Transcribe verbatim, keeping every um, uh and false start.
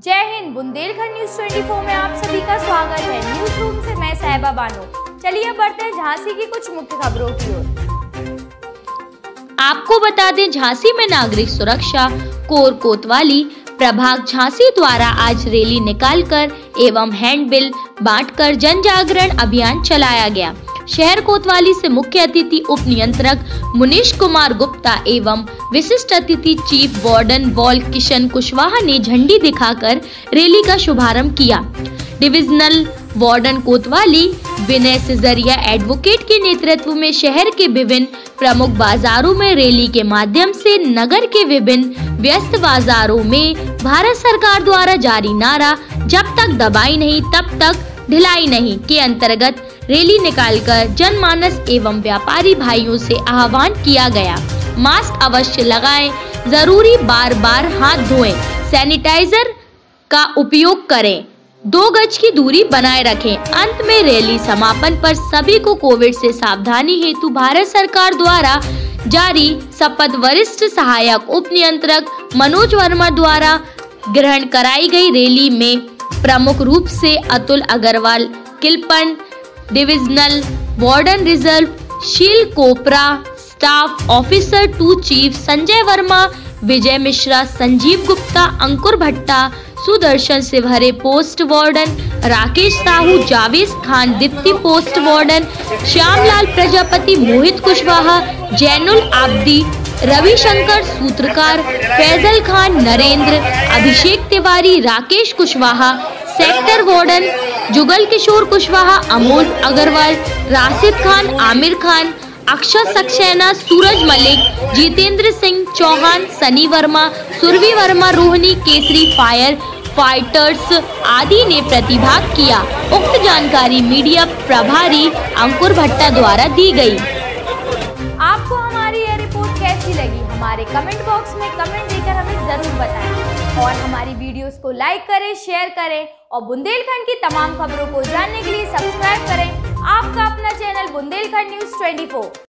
जय हिंद। बुंदेलखंड न्यूज चौबीस में आप सभी का स्वागत है। न्यूज रूम से मैं साहिबा बानो। चलिए बढ़ते हैं झांसी की कुछ मुख्य खबरों की ओर। आपको बता दें, झांसी में नागरिक सुरक्षा कोर कोतवाली प्रभाग झांसी द्वारा आज रैली निकालकर एवं हैंडबिल बांटकर जन जागरण अभियान चलाया गया। शहर कोतवाली से मुख्य अतिथि उप नियंत्रक मुनीश कुमार गुप्ता एवं विशिष्ट अतिथि चीफ वार्डन वॉल किशन कुशवाहा ने झंडी दिखाकर रैली का शुभारंभ किया। डिविजनल वार्डन कोतवाली विनय सिजरिया एडवोकेट के नेतृत्व में शहर के विभिन्न प्रमुख बाजारों में रैली के माध्यम से नगर के विभिन्न व्यस्त बाजारों में भारत सरकार द्वारा जारी नारा जब तक दवाई नहीं तब तक ढिलाई नहीं के अंतर्गत रैली निकालकर जनमानस एवं व्यापारी भाइयों से आह्वान किया गया। मास्क अवश्य लगाएं, जरूरी बार बार हाथ धोएं, सैनिटाइजर का उपयोग करें, दो गज की दूरी बनाए रखें। अंत में रैली समापन पर सभी को कोविड से सावधानी हेतु भारत सरकार द्वारा जारी शपथ वरिष्ठ सहायक उप नियंत्रक मनोज वर्मा द्वारा ग्रहण कराई गई। रैली में प्रमुख रूप से अतुल अग्रवाल किलपन डिविजनल वार्डन रिजर्व शील कोपरा staff officer to chief Sanjay Verma Vijay Mishra Sanjeev Gupta Ankur Bhatta Sudarshan Sivhare post warden Rakesh Sahu Javed Khan Deepti post warden Shyamlal Prajapati Mohit Kushwaha Zainul Abdi Ravishankar Sutrakar Faisal Khan Narendra Abhishek Tiwari Rakesh Kushwaha sector warden Jugal Kishore Kushwaha Amol Agarwal Rashid Khan Aamir Khan Akshay Saxena Suraj Malik Jitendra Singh Chauhan Sunny Verma Surabhi Verma Rohini Kesari fire fighters आदि ने प्रतिभाग किया। उक्त जानकारी मीडिया प्रभारी अंकुर भट्टा द्वारा दी गई। आपको हमारी यह रिपोर्ट कैसी लगी हमारे कमेंट बॉक्स में कमेंट देकर हमें जरूर बताएं और हमारी वीडियोस को लाइक करें, शेयर करें और बुंदेलखंड की तमाम खबरों को जानने के लिए सब्सक्राइब करें आपका अपना चैनल बुंदेलखंड न्यूज चौबीस।